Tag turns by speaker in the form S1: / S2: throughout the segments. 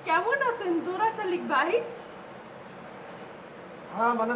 S1: কেমন আছেন জোড়া শালিক ভাই?
S2: হ্যাঁ মানে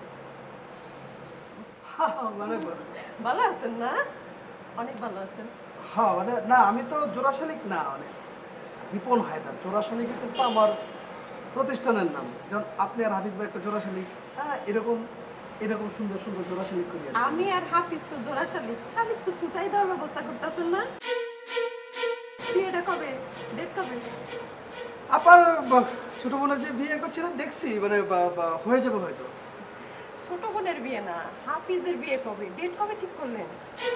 S1: ভালো আছেন না? অনেক ভালো আছেন।
S2: হ্যাঁ মানে না আমি তো জোড়া শালিক না, মানে রিপন হায়দার। জোড়া শালিক হচ্ছে আমার প্রতিষ্ঠানের নাম। যেমন আপনি আর হাফিজ ভাই একটা জোড়া শালিক, হ্যাঁ এরকম এরকম সুন্দর সুন্দর জোড়া শালিক করি।
S1: আমি আর হাফিজ তো জোড়া শালিক। শালিক তো সুতাই দেওয়ার ব্যবস্থা করতেছেন না? বিয়েটা কবে? ডেট কবে?
S2: আপার ছোট বোনের যে বিয়ে করছিলেন দেখছি, মানে হয়ে যাবে হয়তো।
S1: ছোট বোনের বিয়ে না, হাফিজের বিয়ে কবে? ডেট কবে ঠিক করলেন?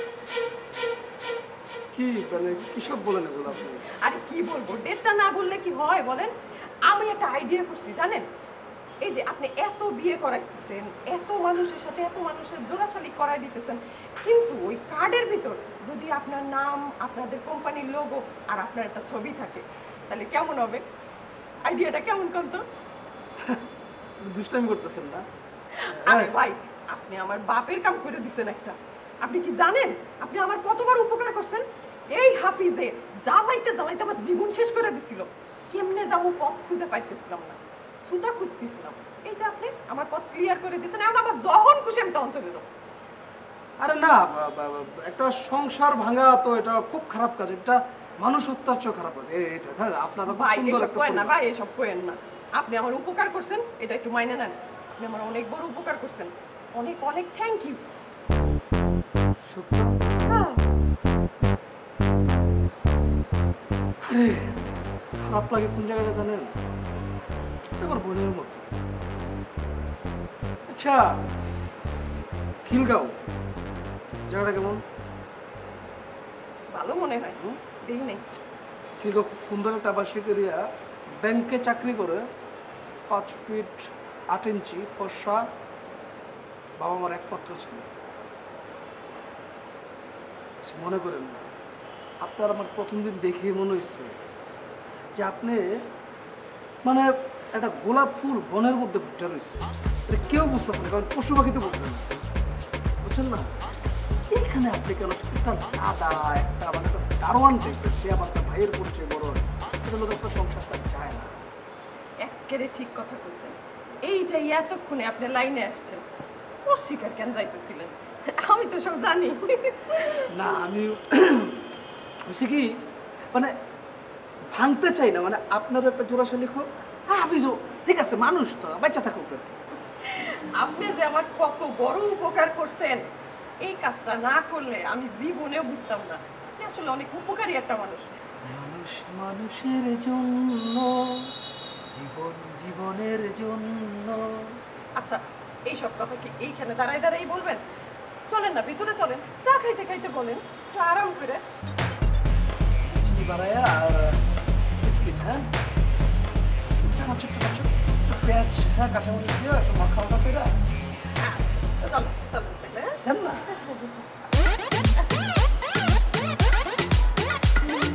S2: কি মানে কিসব বলেন এগুলো আপনি?
S1: আর কি বলবো, ডেটটা না বললে কি হয় বলেন? আমি একটা আইডিয়া করছি জানেন, এই যে আপনি এত বিয়ে করাইতেছেন, এত মানুষের সাথে এত মানুষের জোড়াশালি করাই দিতেছেন, কিন্তু ওই কার্ডের ভিতর যদি আপনার নাম, আপনাদের কোম্পানির লোগো আর আপনার একটা ছবি থাকে, তাহলে কেমন হবে? আইডিয়াটা কেমন করতো?
S2: দুষ্টামি করতেছেন না?
S1: আরে ভাই, আপনি আমার বাপের কাম করে দিছেন একটা। আপনি কি জানেন আপনি আমার কতবার উপকার করছেন? এই হাফিজে জ্বালাইতে জ্বালাইতে আমার জীবন শেষ করে দিছিল। কেমনে যাবো পথ খুঁজে পাইতেছিলাম না, সুতা খুঁজতেছিলাম। এই যে আপনি আমার পথ ক্লিয়ার করে দিয়েছেন, এখন আমার যখন খুশি আমি তখন চলে যাবো।
S2: আরে না, একটা সংসার ভাঙা তো এটা খুব খারাপ কাজ। এটা মানুষ হত্যার চেয়ে খারাপ কাজ এটা। হ্যাঁ আপনারা
S1: ভাই এসব কোয়েন না, ভাই এসব কোয়েন না। আপনি আমার উপকার করছেন, এটা একটু মাইনে নেন। আপনি আমার অনেক বড় উপকার করছেন, অনেক অনেক থ্যাংক ইউ।
S2: সত্য?
S1: হ্যাঁ।
S2: আরে খারাপ লাগে কোন জায়গাটা জানেন? আমার বোনের মতো। আচ্ছা খিলগাঁও জায়গাটা কেমন?
S1: ভালো মনে হয়, দেখি নেই।
S2: খিলগাঁও খুব সুন্দর একটা আবাসিক এরিয়া। ব্যাংকে চাকরি করে, 5 ফিট 8 ইঞ্চি ফর্সা, বাবা আমার একমাত্র ছিল। মনে করেন না, আপনার আমার প্রথম দিন দেখেই মনে হয়েছে যে আপনি মানে একটা গোলাপ ফুল বনের মধ্যে ফুটে রয়েছে। এটা কেউ বুঝতেছে না, কারণ পশু পাখি তো বুঝবেন না, বুঝছেন না? এখানে আপনি কেন একটা দাদা, একটা মানে একটা দারোয়ান টাইপের, সে আমার একটা ভাইয়ের পরিচয় বড়, সেটা লোক আপনার সংসারটা চায় না।
S1: একেবারে ঠিক কথা বলছেন। এইটাই এতক্ষণে আপনি লাইনে আসছেন, অস্বীকার কেন যাইতেছিলেন? আমি তো সব জানি।
S2: না আমি হয়েছে কি, মানে ভাঙতে চাই না, মানে আপনারও একটা জোড়াশালি হোক। হ্যাঁ হাফিজও ঠিক আছে, মানুষ তো বাচ্চা থাকুক।
S1: আপনি যে আমার কত বড় উপকার করছেন, এই কাজটা না করলে আমি জীবনেও বুঝতাম না। আপনি আসলে অনেক উপকারী একটা মানুষ।
S2: মানুষ মানুষের জন্য, জীবন জীবনের জন্য।
S1: আচ্ছা, এইসব কথা কি এইখানে দাঁড়াই দাঁড়াই বলবেন? চলেন না ভিতরে চলেন, চা খাইতে খাইতে বলেন, একটু আরাম করে।
S2: চিনি বাড়ায়া আর বিস্কিট, হ্যাঁ চানাচুর টানাচুর, পেঁয়াজ, হ্যাঁ কাঁচামরিচ দিয়ে একটা মাখা